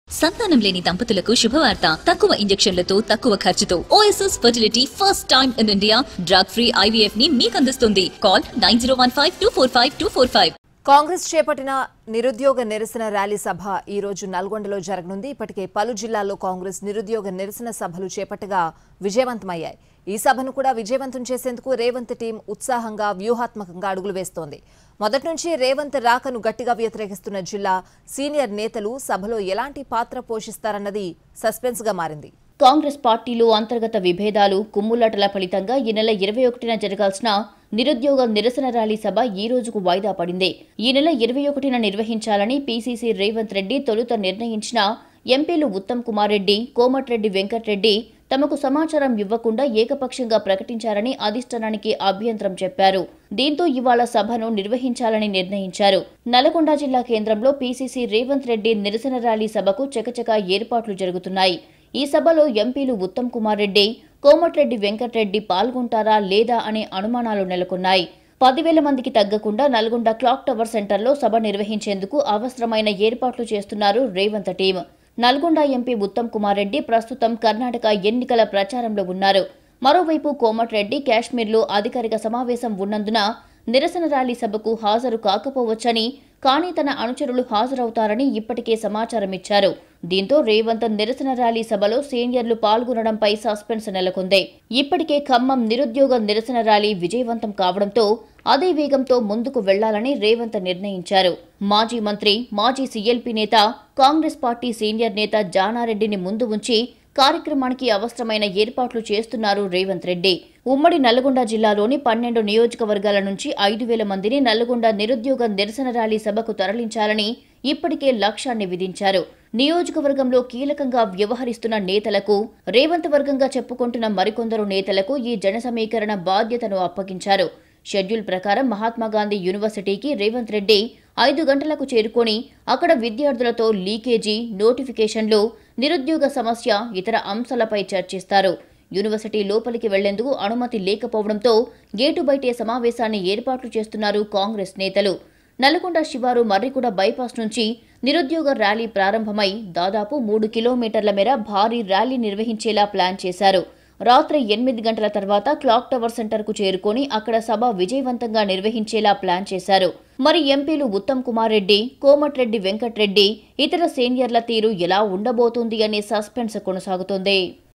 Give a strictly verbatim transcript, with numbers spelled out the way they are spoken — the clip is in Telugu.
సంతానం లేని దంపతులకు శుభవార్త. తక్కువ ఇంజెక్షన్లతో తక్కువ ఖర్చుతో Oasis fertility first time in India drug free IVF ని మీకు అందిస్తుంది. Call nine zero one five two four five two four five. Congress చేపట్టిన నిరుద్యోగ నిరసన ర్యాలీ సభ ఈ రోజు నల్గొండలో జరగనుంది. ఇప్పటికే పలు జిల్లాల్లో కాంగ్రెస్ నిరుద్యోగ నిరసన సభలు చేపట్టగా విజయవంతమయ్యాయి. ఈ సభను కూడా విజయవంతం చేసేందుకు రేవంత్ టీం ఉత్సాహంగా వ్యూహాత్మకంగా అడుగులు వేస్తోంది. మొదటి నుంచి రేవంత్ రాకను గట్టిగా వ్యతిరేకిస్తున్న జిల్లా సీనియర్ నేతలు సభలో ఎలాంటి పాత్ర పోషిస్తారన్నది సస్పెన్స్ గా మారింది. కాంగ్రెస్ పార్టీలో అంతర్గత విభేదాలు కుమ్ములాటల ఫలితంగా ఈ నెల ఇరవై ఒకటిన జరగాల్సిన నిరుద్యోగ నిరసన ర్యాలీ సభ ఈ రోజుకు వాయిదా పడింది. ఈ నెల ఇరవై ఒకటిన నిర్వహించాలని పీసీసీ రేవంత్ రెడ్డి తొలుత నిర్ణయించిన ఎంపీలు ఉత్తమ్ కుమార్ రెడ్డి, కోమటిరెడ్డి వెంకటరెడ్డి తమకు సమాచారం ఇవ్వకుండా ఏకపక్షంగా ప్రకటించారని అధిష్టానానికి అభ్యంతరం చెప్పారు. దీంతో ఇవాళ సభను నిర్వహించాలని నిర్ణయించారు. నల్గొండ జిల్లా కేంద్రంలో పీసీసీ రేవంత్ రెడ్డి నిరసన ర్యాలీ సభకు చకచకా ఏర్పాట్లు జరుగుతున్నాయి. ఈ సభలో ఎంపీలు ఉత్తమ్ కుమార్ రెడ్డి, కోమటిరెడ్డి వెంకటరెడ్డి పాల్గొంటారా లేదా అనే అనుమానాలు నెలకొన్నాయి. పదివేల మందికి తగ్గకుండా నల్గొండ క్లాక్ టవర్ సెంటర్లో సభ నిర్వహించేందుకు అవసరమైన ఏర్పాట్లు చేస్తున్నారు రేవంత్ టీం. నల్గొండ ఎంపీ ఉత్తమ్ కుమార్ రెడ్డి ప్రస్తుతం కర్ణాటక ఎన్నికల ప్రచారంలో ఉన్నారు. మరోవైపు కోమటిరెడ్డి కాశ్మీర్లో అధికారిక సమావేశం ఉన్నందున నిరసన ర్యాలీ సభకు హాజరు కాకపోవచ్చని, కానీ తన అనుచరులు హాజరవుతారని ఇప్పటికే సమాచారం ఇచ్చారు. దీంతో రేవంత్ నిరసన ర్యాలీ సభలో సీనియర్లు పాల్గొనడంపై సస్పెన్స్ నెలకొంది. ఇప్పటికే ఖమ్మం నిరుద్యోగ నిరసన ర్యాలీ విజయవంతం కావడంతో అదే వేగంతో ముందుకు వెళ్లాలని రేవంత్ నిర్ణయించారు. మాజీ మంత్రి, మాజీ సీఎల్పీ నేత, కాంగ్రెస్ పార్టీ సీనియర్ నేత జానారెడ్డిని ముందు ఉంచి కార్యక్రమానికి అవసరమైన ఏర్పాట్లు చేస్తున్నారు రేవంత్ రెడ్డి. ఉమ్మడి నల్గొండ జిల్లాలోని పన్నెండు నియోజకవర్గాల నుంచి ఐదు వేల మందిని నల్గొండ నిరుద్యోగ నిరసన ర్యాలీ సభకు తరలించాలని ఇప్పటికే లక్ష్యాన్ని విధించారు. నియోజకవర్గంలో కీలకంగా వ్యవహరిస్తున్న నేతలకు, రేవంత్ వర్గంగా చెప్పుకుంటున్న మరికొందరు నేతలకు ఈ జన సమీకరణ బాధ్యతను అప్పగించారు. షెడ్యూల్ ప్రకారం మహాత్మాగాంధీ యూనివర్సిటీకి రేవంత్ రెడ్డి ఐదు గంటలకు చేరుకొని అక్కడ విద్యార్థులతో లీకేజీ, నోటిఫికేషన్లు, నిరుద్యోగ సమస్య, ఇతర అంశాలపై చర్చిస్తారు. యూనివర్సిటీ లోపలికి వెళ్లేందుకు అనుమతి లేకపోవడంతో గేటు బయటే సమావేశాన్ని ఏర్పాట్లు చేస్తున్నారు కాంగ్రెస్ నేతలు. నల్గొండ శివారు మర్రిగూడ బైపాస్ నుంచి నిరుద్యోగ ర్యాలీ ప్రారంభమై దాదాపు మూడు కిలోమీటర్ల మేర భారీ ర్యాలీ నిర్వహించేలా ప్లాన్ చేశారు. రాత్రి ఎనిమిది గంటల తర్వాత క్లాక్ టవర్ సెంటర్కు చేరుకొని అక్కడ సభ విజయవంతంగా నిర్వహించేలా ప్లాన్ చేశారు. మరి ఎంపీలు ఉత్తమ్ కుమార్ రెడ్డి, కోమటిరెడ్డి వెంకటరెడ్డి, ఇతర సీనియర్ల తీరు ఎలా ఉండబోతోంది అనే సస్పెన్స్ కొనసాగుతోంది.